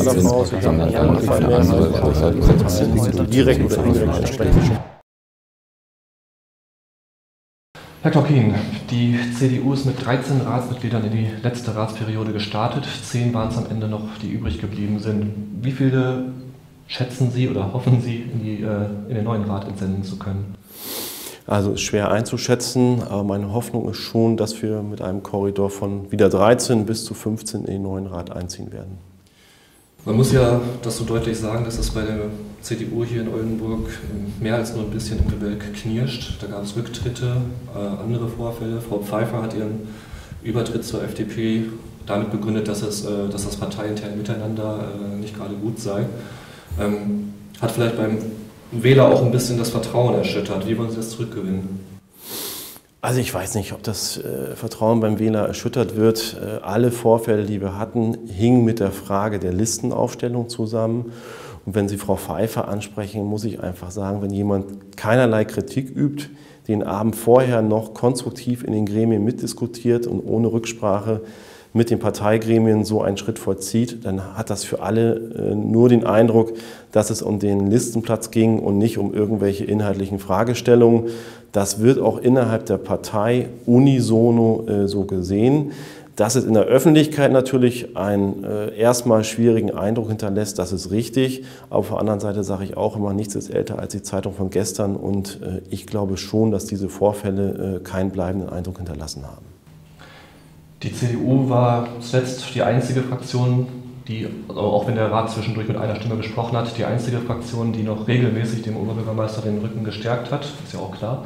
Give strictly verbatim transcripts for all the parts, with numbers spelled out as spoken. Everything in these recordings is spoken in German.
direkt oder indirekt entsprechend. Herr Klockin, die C D U ist mit dreizehn Ratsmitgliedern in die letzte Ratsperiode gestartet. Zehn waren es am Ende noch, die übrig geblieben sind. Wie viele schätzen Sie oder hoffen Sie, in, die, in den neuen Rat entsenden zu können? Also ist schwer einzuschätzen, aber meine Hoffnung ist schon, dass wir mit einem Korridor von wieder dreizehn bis zu fünfzehn in den neuen Rat einziehen werden. Man muss ja das so deutlich sagen, dass es bei der C D U hier in Oldenburg mehr als nur ein bisschen im Gebälk knirscht. Da gab es Rücktritte, äh, andere Vorfälle. Frau Pfeiffer hat ihren Übertritt zur F D P damit begründet, dass, es, äh, dass das parteiintern Miteinander äh, nicht gerade gut sei. Ähm, hat vielleicht beim Wähler auch ein bisschen das Vertrauen erschüttert. Wie wollen Sie das zurückgewinnen? Also ich weiß nicht, ob das äh, Vertrauen beim Wähler erschüttert wird. Äh, alle Vorfälle, die wir hatten, hingen mit der Frage der Listenaufstellung zusammen. Und wenn Sie Frau Pfeiffer ansprechen, muss ich einfach sagen, wenn jemand keinerlei Kritik übt, den Abend vorher noch konstruktiv in den Gremien mitdiskutiert und ohne Rücksprache mit den Parteigremien so einen Schritt vollzieht, dann hat das für alle äh, nur den Eindruck, dass es um den Listenplatz ging und nicht um irgendwelche inhaltlichen Fragestellungen. Das wird auch innerhalb der Partei unisono äh, so gesehen. Dass es in der Öffentlichkeit natürlich einen äh, erstmal schwierigen Eindruck hinterlässt, das ist richtig. Aber auf der anderen Seite sage ich auch immer, nichts ist älter als die Zeitung von gestern. Und äh, ich glaube schon, dass diese Vorfälle äh, keinen bleibenden Eindruck hinterlassen haben. Die C D U war zuletzt die einzige Fraktion, die, also auch wenn der Rat zwischendurch mit einer Stimme gesprochen hat, die einzige Fraktion, die noch regelmäßig dem Oberbürgermeister den Rücken gestärkt hat, ist ja auch klar.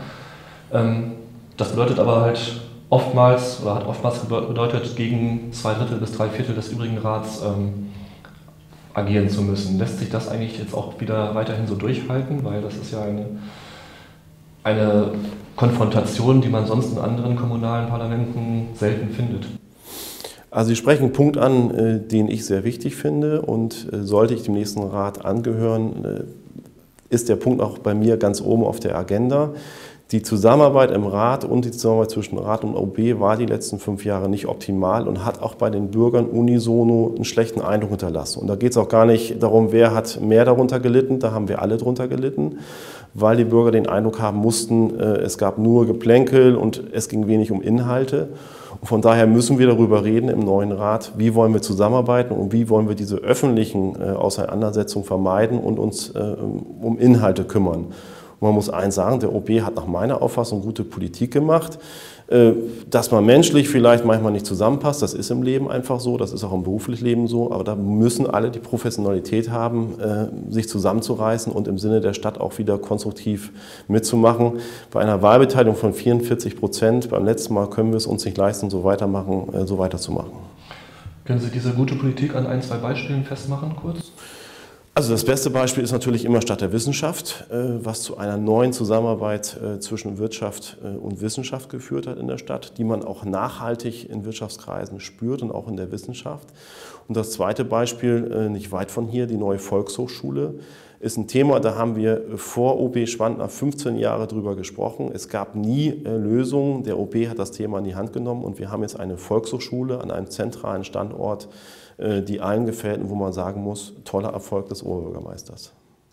Das bedeutet aber halt oftmals, oder hat oftmals bedeutet, gegen zwei Drittel bis drei Viertel des übrigen Rats ähm, agieren zu müssen. Lässt sich das eigentlich jetzt auch wieder weiterhin so durchhalten, weil das ist ja eine, eine Konfrontation, die man sonst in anderen kommunalen Parlamenten selten findet. Also Sie sprechen einen Punkt an, den ich sehr wichtig finde, und sollte ich dem nächsten Rat angehören, ist der Punkt auch bei mir ganz oben auf der Agenda. Die Zusammenarbeit im Rat und die Zusammenarbeit zwischen Rat und O B war die letzten fünf Jahre nicht optimal und hat auch bei den Bürgern unisono einen schlechten Eindruck hinterlassen. Und da geht es auch gar nicht darum, wer hat mehr darunter gelitten, da haben wir alle darunter gelitten, weil die Bürger den Eindruck haben mussten, es gab nur Geplänkel und es ging wenig um Inhalte. Und von daher müssen wir darüber reden im neuen Rat, wie wollen wir zusammenarbeiten und wie wollen wir diese öffentlichen Auseinandersetzungen vermeiden und uns um Inhalte kümmern. Und man muss eins sagen, der O B hat nach meiner Auffassung gute Politik gemacht. Dass man menschlich vielleicht manchmal nicht zusammenpasst, das ist im Leben einfach so, das ist auch im beruflichen Leben so, aber da müssen alle die Professionalität haben, sich zusammenzureißen und im Sinne der Stadt auch wieder konstruktiv mitzumachen. Bei einer Wahlbeteiligung von vierundvierzig Prozent, beim letzten Mal können wir es uns nicht leisten, so weitermachen, so weiterzumachen. Können Sie diese gute Politik an ein, zwei Beispielen festmachen, kurz? Also das beste Beispiel ist natürlich immer Stadt der Wissenschaft, was zu einer neuen Zusammenarbeit zwischen Wirtschaft und Wissenschaft geführt hat in der Stadt, die man auch nachhaltig in Wirtschaftskreisen spürt und auch in der Wissenschaft. Und das zweite Beispiel, nicht weit von hier, die neue Volkshochschule, ist ein Thema, da haben wir vor O B Schwandner fünfzehn Jahre drüber gesprochen. Es gab nie Lösungen. Der O B hat das Thema in die Hand genommen und wir haben jetzt eine Volkshochschule an einem zentralen Standort, die allen gefällt und wo man sagen muss, toller Erfolg des Oberbürgermeisters.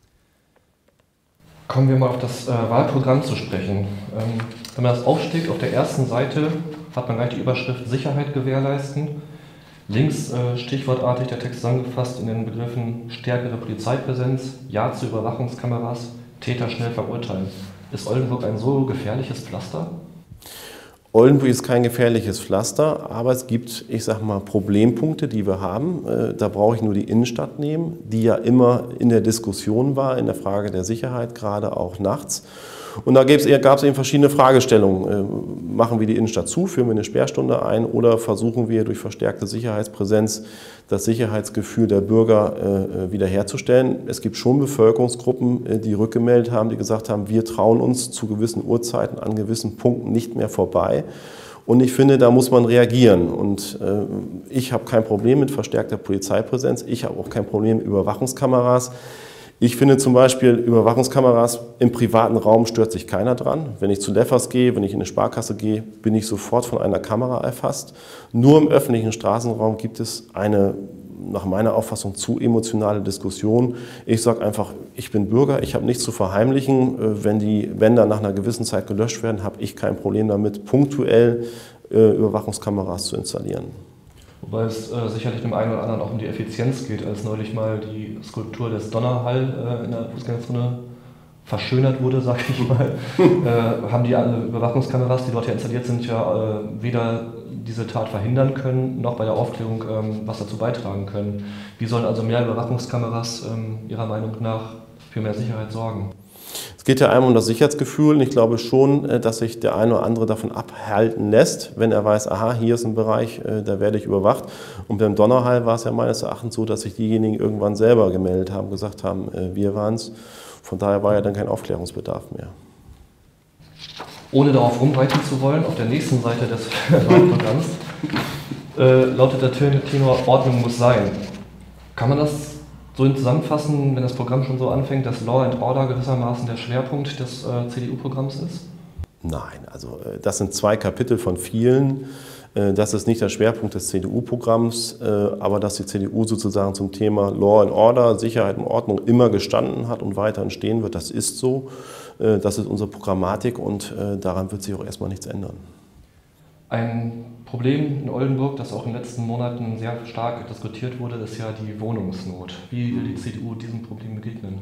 Kommen wir mal auf das äh, Wahlprogramm zu sprechen. Ähm, wenn man das aufschlägt, auf der ersten Seite hat man gleich die Überschrift Sicherheit gewährleisten. Links äh, stichwortartig der Text zusammengefasst in den Begriffen stärkere Polizeipräsenz, Ja zu Überwachungskameras, Täter schnell verurteilen. Ist Oldenburg ein so gefährliches Pflaster? Oldenburg ist kein gefährliches Pflaster, aber es gibt, ich sag mal, Problempunkte, die wir haben. Da brauche ich nur die Innenstadt nehmen, die ja immer in der Diskussion war, in der Frage der Sicherheit, gerade auch nachts. Und da gab es eben verschiedene Fragestellungen. Machen wir die Innenstadt zu, führen wir eine Sperrstunde ein oder versuchen wir durch verstärkte Sicherheitspräsenz das Sicherheitsgefühl der Bürger wiederherzustellen? Es gibt schon Bevölkerungsgruppen, die rückgemeldet haben, die gesagt haben, wir trauen uns zu gewissen Uhrzeiten an gewissen Punkten nicht mehr vorbei. Und ich finde, da muss man reagieren. Und äh, ich habe kein Problem mit verstärkter Polizeipräsenz, ich habe auch kein Problem mit Überwachungskameras. Ich finde zum Beispiel, Überwachungskameras im privaten Raum stört sich keiner dran. Wenn ich zu Leffers gehe, wenn ich in eine Sparkasse gehe, bin ich sofort von einer Kamera erfasst. Nur im öffentlichen Straßenraum gibt es eine nach meiner Auffassung zu emotionale Diskussion. Ich sage einfach, ich bin Bürger, ich habe nichts zu verheimlichen. Wenn die Bänder nach einer gewissen Zeit gelöscht werden, habe ich kein Problem damit, punktuell äh, Überwachungskameras zu installieren. Wobei es äh, sicherlich dem einen oder anderen auch um die Effizienz geht, als neulich mal die Skulptur des Donnerhall äh, in der Fußgängerzone verschönert wurde, sag ich mal, äh, haben die Überwachungskameras, die dort ja installiert sind, ja äh, weder diese Tat verhindern können, noch bei der Aufklärung ähm, was dazu beitragen können. Wie sollen also mehr Überwachungskameras ähm, Ihrer Meinung nach für mehr Sicherheit sorgen? Es geht ja einmal um das Sicherheitsgefühl und ich glaube schon, dass sich der eine oder andere davon abhalten lässt, wenn er weiß, aha, hier ist ein Bereich, da werde ich überwacht. Und beim Donnerhall war es ja meines Erachtens so, dass sich diejenigen irgendwann selber gemeldet haben, gesagt haben, wir waren es. Von daher war ja dann kein Aufklärungsbedarf mehr. Ohne darauf rumreiten zu wollen, auf der nächsten Seite des Wahlprogramms äh, lautet der Tenor, Ordnung muss sein. Kann man das so zusammenfassen, wenn das Programm schon so anfängt, dass Law and Order gewissermaßen der Schwerpunkt des äh, C D U-Programms ist? Nein, also äh, das sind zwei Kapitel von vielen. Äh, das ist nicht der Schwerpunkt des C D U-Programms, äh, aber dass die C D U sozusagen zum Thema Law and Order, Sicherheit und Ordnung immer gestanden hat und weiterhin stehen wird, das ist so. Äh, das ist unsere Programmatik und äh, daran wird sich auch erstmal nichts ändern. Ein Problem in Oldenburg, das auch in den letzten Monaten sehr stark diskutiert wurde, ist ja die Wohnungsnot. Wie will die C D U diesem Problem begegnen?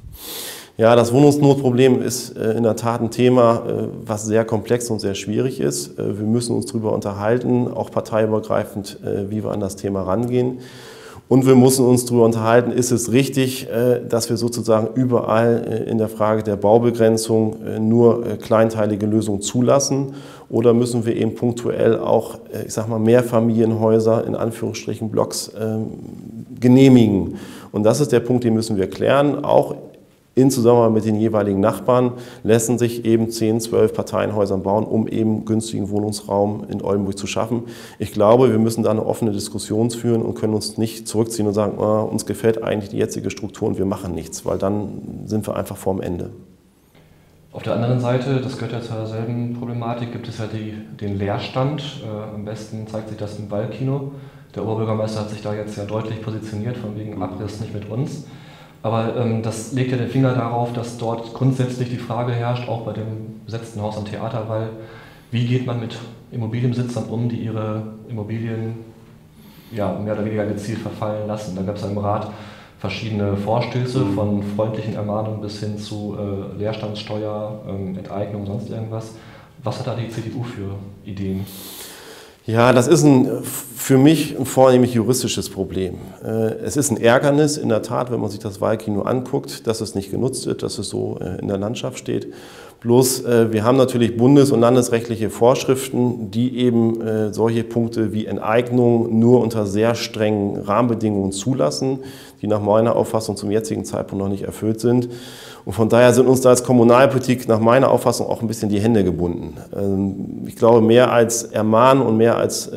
Ja, das Wohnungsnotproblem ist in der Tat ein Thema, was sehr komplex und sehr schwierig ist. Wir müssen uns darüber unterhalten, auch parteiübergreifend, wie wir an das Thema rangehen. Und wir müssen uns darüber unterhalten, ist es richtig, dass wir sozusagen überall in der Frage der Baubegrenzung nur kleinteilige Lösungen zulassen oder müssen wir eben punktuell auch, ich sag mal, Mehrfamilienhäuser in Anführungsstrichen Blocks genehmigen. Und das ist der Punkt, den müssen wir klären. Auch in Zusammenarbeit mit den jeweiligen Nachbarn lassen sich eben zehn, zwölf Parteienhäuser bauen, um eben günstigen Wohnungsraum in Oldenburg zu schaffen. Ich glaube, wir müssen da eine offene Diskussion führen und können uns nicht zurückziehen und sagen, oh, uns gefällt eigentlich die jetzige Struktur und wir machen nichts, weil dann sind wir einfach vorm Ende. Auf der anderen Seite, das gehört ja zur selben Problematik, gibt es ja die, den Leerstand. Äh, am besten zeigt sich das im Wallkino. Der Oberbürgermeister hat sich da jetzt ja deutlich positioniert, von wegen Abriss nicht mit uns. Aber ähm, das legt ja den Finger darauf, dass dort grundsätzlich die Frage herrscht, auch bei dem besetzten Haus am Theaterwall, wie geht man mit Immobilienbesitzern um, die ihre Immobilien ja, mehr oder weniger gezielt verfallen lassen. Da gab es ja im Rat verschiedene Vorstöße, mhm. von freundlichen Ermahnungen bis hin zu äh, Leerstandssteuer, ähm, Enteignung, sonst irgendwas. Was hat da die C D U für Ideen? Ja, das ist ein, für mich ein vornehmlich juristisches Problem. Es ist ein Ärgernis, in der Tat, wenn man sich das Wahlkino anguckt, dass es nicht genutzt wird, dass es so in der Landschaft steht. Bloß, wir haben natürlich bundes- und landesrechtliche Vorschriften, die eben solche Punkte wie Enteignung nur unter sehr strengen Rahmenbedingungen zulassen, die nach meiner Auffassung zum jetzigen Zeitpunkt noch nicht erfüllt sind. Und von daher sind uns da als Kommunalpolitik nach meiner Auffassung auch ein bisschen die Hände gebunden. Ich glaube, mehr als ermahnen und mehr als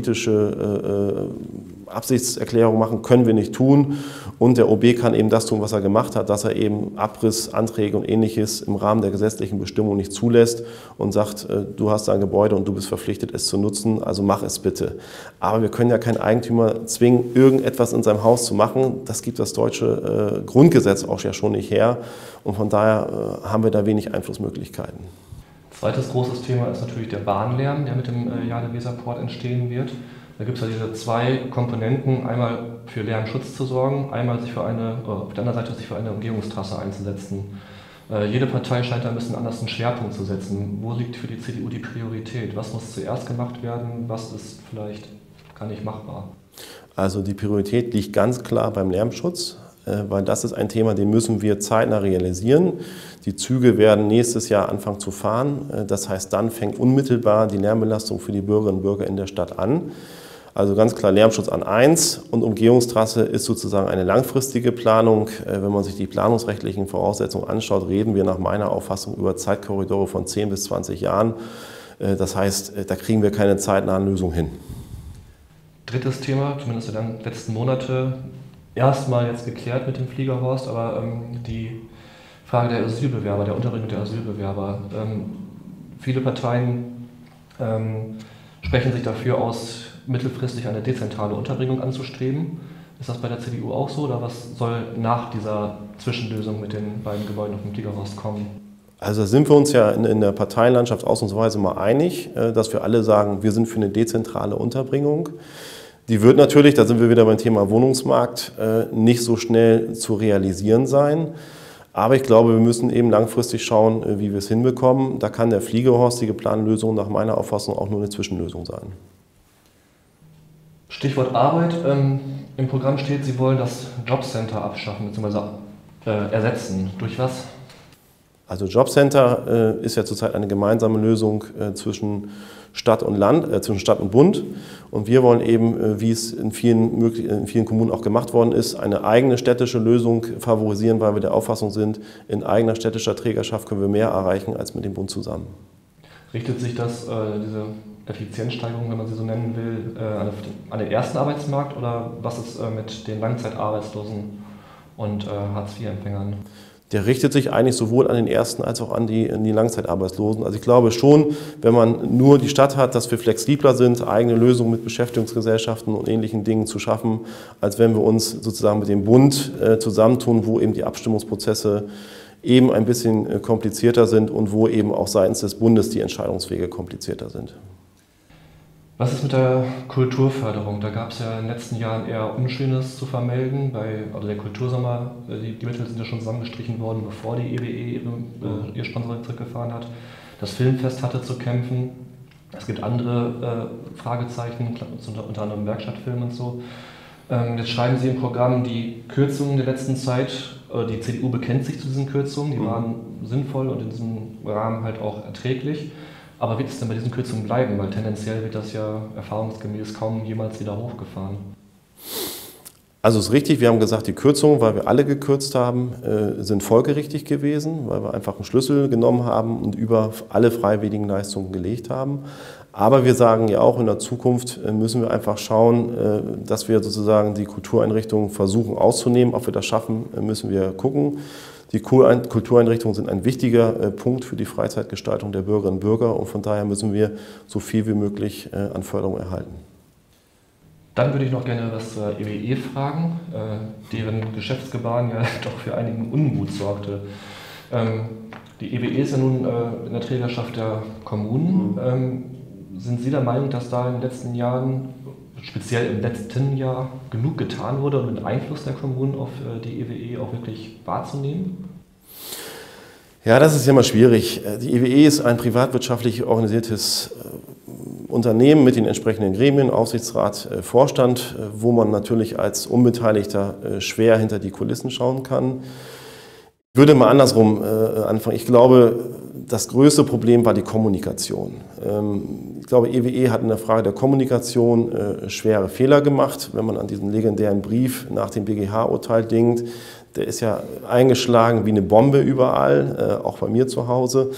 politische Absichtserklärung machen können wir nicht tun. Und der O B kann eben das tun, was er gemacht hat, dass er eben Abrissanträge und Ähnliches im Rahmen der gesetzlichen Bestimmung nicht zulässt und sagt, du hast ein Gebäude und du bist verpflichtet, es zu nutzen, also mach es bitte. Aber wir können ja keinen Eigentümer zwingen, irgendetwas in seinem Haus zu machen. Das gibt das deutsche Grundgesetz auch ja schon nicht her. Und von daher haben wir da wenig Einflussmöglichkeiten. Zweites großes Thema ist natürlich der Bahnlärm, der mit dem Jade-Weser-Port entstehen wird. Da gibt es ja diese zwei Komponenten, einmal für Lärmschutz zu sorgen, einmal sich für eine, auf der anderen Seite sich für eine Umgehungstrasse einzusetzen. Äh, jede Partei scheint da ein bisschen anders einen Schwerpunkt zu setzen. Wo liegt für die C D U die Priorität? Was muss zuerst gemacht werden? Was ist vielleicht gar nicht machbar? Also die Priorität liegt ganz klar beim Lärmschutz, äh, weil das ist ein Thema, den müssen wir zeitnah realisieren. Die Züge werden nächstes Jahr anfangen zu fahren. Äh, das heißt, dann fängt unmittelbar die Lärmbelastung für die Bürgerinnen und Bürger in der Stadt an. Also ganz klar Lärmschutz an eins und Umgehungstrasse ist sozusagen eine langfristige Planung. Wenn man sich die planungsrechtlichen Voraussetzungen anschaut, reden wir nach meiner Auffassung über Zeitkorridore von zehn bis zwanzig Jahren. Das heißt, da kriegen wir keine zeitnahen Lösungen hin. Drittes Thema, zumindest in den letzten Monaten, erstmal jetzt geklärt mit dem Fliegerhorst, aber ähm, die Frage der Asylbewerber, der Unterbringung der Asylbewerber. Ähm, viele Parteien ähm, sprechen sich dafür aus, mittelfristig eine dezentrale Unterbringung anzustreben. Ist das bei der C D U auch so oder was soll nach dieser Zwischenlösung mit den beiden Gebäuden auf dem Fliegerhorst kommen? Also da sind wir uns ja in, in der Parteienlandschaft ausnahmsweise mal einig, dass wir alle sagen, wir sind für eine dezentrale Unterbringung. Die wird natürlich, da sind wir wieder beim Thema Wohnungsmarkt, nicht so schnell zu realisieren sein. Aber ich glaube, wir müssen eben langfristig schauen, wie wir es hinbekommen. Da kann der Fliegerhorst, die geplante Lösung nach meiner Auffassung auch nur eine Zwischenlösung sein. Stichwort Arbeit. Ähm, Im Programm steht, Sie wollen das Jobcenter abschaffen bzw. Äh, ersetzen. Durch was? Also Jobcenter äh, ist ja zurzeit eine gemeinsame Lösung äh, zwischen Stadt und Land, äh, zwischen Stadt und Bund. Und wir wollen eben, äh, wie es in vielen, möglich, in vielen Kommunen auch gemacht worden ist, eine eigene städtische Lösung favorisieren, weil wir der Auffassung sind, in eigener städtischer Trägerschaft können wir mehr erreichen als mit dem Bund zusammen. Richtet sich das, äh, diese Effizienzsteigerung, wenn man sie so nennen will, äh, an den ersten Arbeitsmarkt oder was ist äh, mit den Langzeitarbeitslosen und äh, Hartz vier Empfängern? Der richtet sich eigentlich sowohl an den Ersten als auch an die, an die Langzeitarbeitslosen. Also ich glaube schon, wenn man nur die Stadt hat, dass wir flexibler sind, eigene Lösungen mit Beschäftigungsgesellschaften und ähnlichen Dingen zu schaffen, als wenn wir uns sozusagen mit dem Bund äh, zusammentun, wo eben die Abstimmungsprozesse eben ein bisschen äh, komplizierter sind und wo eben auch seitens des Bundes die Entscheidungswege komplizierter sind. Was ist mit der Kulturförderung? Da gab es ja in den letzten Jahren eher Unschönes zu vermelden. Bei, also der Kultursommer, die, die Mittel sind ja schon zusammengestrichen worden, bevor die E W E ihre, äh, ihr Sponsoring zurückgefahren hat. Das Filmfest hatte zu kämpfen. Es gibt andere äh, Fragezeichen, unter, unter anderem Werkstattfilm und so. Ähm, jetzt schreiben Sie im Programm die Kürzungen der letzten Zeit. Äh, die C D U bekennt sich zu diesen Kürzungen. Die waren sinnvoll und in diesem Rahmen halt auch erträglich. Aber wird es denn bei diesen Kürzungen bleiben? Weil tendenziell wird das ja erfahrungsgemäß kaum jemals wieder hochgefahren. Also es ist richtig, wir haben gesagt, die Kürzungen, weil wir alle gekürzt haben, sind folgerichtig gewesen, weil wir einfach einen Schlüssel genommen haben und über alle freiwilligen Leistungen gelegt haben. Aber wir sagen ja auch, in der Zukunft müssen wir einfach schauen, dass wir sozusagen die Kultureinrichtungen versuchen auszunehmen. Ob wir das schaffen, müssen wir gucken. Die Kultureinrichtungen sind ein wichtiger Punkt für die Freizeitgestaltung der Bürgerinnen und Bürger und von daher müssen wir so viel wie möglich an Förderung erhalten. Dann würde ich noch gerne was zur E W E fragen, deren Geschäftsgebaren ja doch für einigen Unmut sorgte. Die E W E ist ja nun in der Trägerschaft der Kommunen. Mhm. Sind Sie der Meinung, dass da in den letzten Jahren, speziell im letzten Jahr, genug getan wurde, um den Einfluss der Kommunen auf die E W E auch wirklich wahrzunehmen? Ja, das ist ja immer schwierig. Die E W E ist ein privatwirtschaftlich organisiertes Unternehmen mit den entsprechenden Gremien, Aufsichtsrat, Vorstand, wo man natürlich als Unbeteiligter schwer hinter die Kulissen schauen kann. Ich würde mal andersrum anfangen. Ich glaube, das größte Problem war die Kommunikation. Ich glaube, E W E hat in der Frage der Kommunikation schwere Fehler gemacht. Wenn man an diesen legendären Brief nach dem B G H-Urteil denkt, der ist ja eingeschlagen wie eine Bombe überall, auch bei mir zu Hause.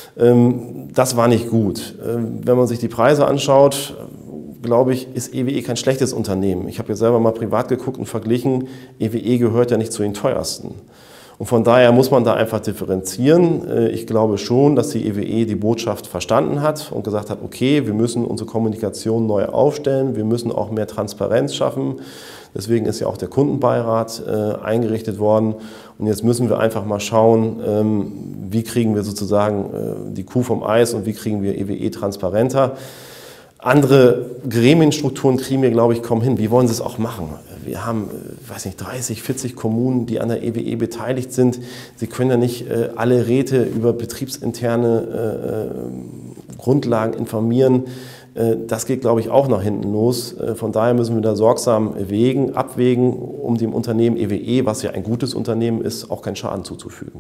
Das war nicht gut. Wenn man sich die Preise anschaut, glaube ich, ist E W E kein schlechtes Unternehmen. Ich habe jetzt selber mal privat geguckt und verglichen, E W E gehört ja nicht zu den teuersten. Und von daher muss man da einfach differenzieren. Ich glaube schon, dass die E W E die Botschaft verstanden hat und gesagt hat, okay, wir müssen unsere Kommunikation neu aufstellen, wir müssen auch mehr Transparenz schaffen. Deswegen ist ja auch der Kundenbeirat eingerichtet worden. Und jetzt müssen wir einfach mal schauen, wie kriegen wir sozusagen die Kuh vom Eis und wie kriegen wir E W E transparenter. Andere Gremienstrukturen kriegen wir, glaube ich, kaum hin. Wie wollen sie es auch machen? Wir haben, weiß nicht, dreißig, vierzig Kommunen, die an der E W E beteiligt sind. Sie können ja nicht äh, alle Räte über betriebsinterne äh, Grundlagen informieren. Äh, das geht, glaube ich, auch nach hinten los. Äh, von daher müssen wir da sorgsam wägen, abwägen, um dem Unternehmen E W E, was ja ein gutes Unternehmen ist, auch keinen Schaden zuzufügen.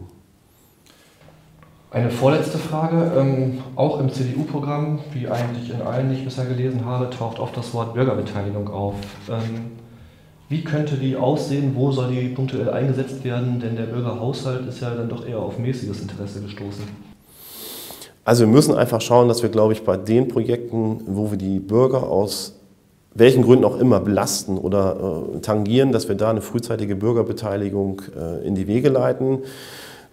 Eine vorletzte Frage. Ähm, auch im C D U-Programm, wie eigentlich in allen, die ich bisher gelesen habe, taucht oft das Wort Bürgerbeteiligung auf. Ähm, wie könnte die aussehen? Wo soll die punktuell eingesetzt werden? Denn der Bürgerhaushalt ist ja dann doch eher auf mäßiges Interesse gestoßen. Also wir müssen einfach schauen, dass wir, glaube ich, bei den Projekten, wo wir die Bürger aus welchen Gründen auch immer belasten oder äh, tangieren, dass wir da eine frühzeitige Bürgerbeteiligung äh, in die Wege leiten.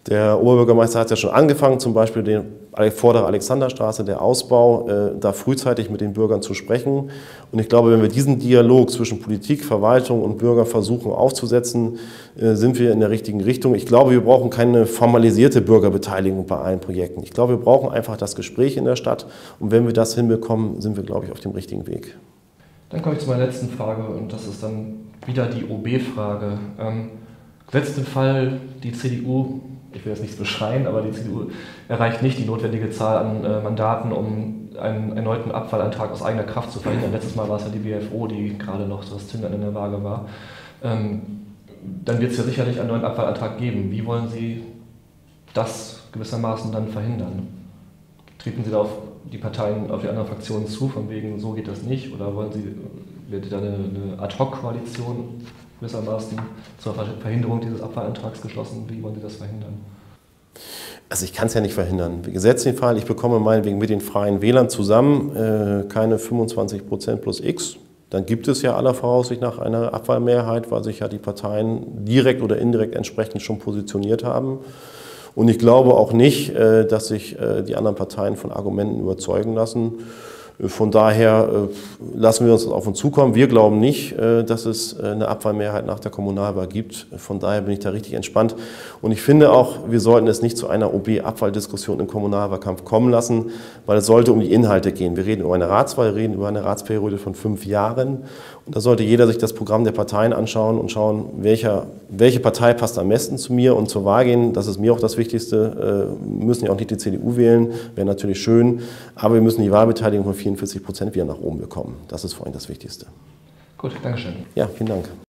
Der Oberbürgermeister hat ja schon angefangen, zum Beispiel den Vordere Alexanderstraße, der Ausbau, äh, da frühzeitig mit den Bürgern zu sprechen. Und ich glaube, wenn wir diesen Dialog zwischen Politik, Verwaltung und Bürger versuchen aufzusetzen, äh, sind wir in der richtigen Richtung. Ich glaube, wir brauchen keine formalisierte Bürgerbeteiligung bei allen Projekten. Ich glaube, wir brauchen einfach das Gespräch in der Stadt. Und wenn wir das hinbekommen, sind wir, glaube ich, auf dem richtigen Weg. Dann komme ich zu meiner letzten Frage und das ist dann wieder die O B-Frage. Ähm, gesetzt den Fall, die C D U, ich will jetzt nichts beschreien, aber die C D U erreicht nicht die notwendige Zahl an äh, Mandaten, um einen erneuten Abfallantrag aus eigener Kraft zu verhindern. Letztes Mal war es ja die B F O, die gerade noch das Zünglein in der Waage war. Ähm, dann wird es ja sicherlich einen neuen Abfallantrag geben. Wie wollen Sie das gewissermaßen dann verhindern? Treten Sie da auf die Parteien, auf die anderen Fraktionen zu, von wegen, so geht das nicht? Oder wollen Sie, wird da eine, eine Ad-Hoc-Koalition gewissermaßen zur Verhinderung dieses Abfallantrags geschlossen? Wie wollen Sie das verhindern? Also ich kann es ja nicht verhindern. Wir setzen den Fall, ich bekomme meinetwegen mit den Freien Wählern zusammen äh, keine fünfundzwanzig Prozent plus X. Dann gibt es ja aller Voraussicht nach eine Abwahlmehrheit, weil sich ja die Parteien direkt oder indirekt entsprechend schon positioniert haben. Und ich glaube auch nicht, dass sich die anderen Parteien von Argumenten überzeugen lassen. Von daher lassen wir uns das auf uns zukommen. Wir glauben nicht, dass es eine Abwahlmehrheit nach der Kommunalwahl gibt. Von daher bin ich da richtig entspannt. Und ich finde auch, wir sollten es nicht zu einer O B-Abwahldiskussion im Kommunalwahlkampf kommen lassen, weil es sollte um die Inhalte gehen. Wir reden über eine Ratswahl, wir reden über eine Ratsperiode von fünf Jahren. Und da sollte jeder sich das Programm der Parteien anschauen und schauen, welcher, welche Partei passt am besten zu mir und zur Wahl gehen. Das ist mir auch das Wichtigste. Wir müssen ja auch nicht die C D U wählen, wäre natürlich schön. Aber wir müssen die Wahlbeteiligung von vierundvierzig Prozent wieder nach oben bekommen. Das ist vor allem das Wichtigste. Gut, Dankeschön. Ja, vielen Dank.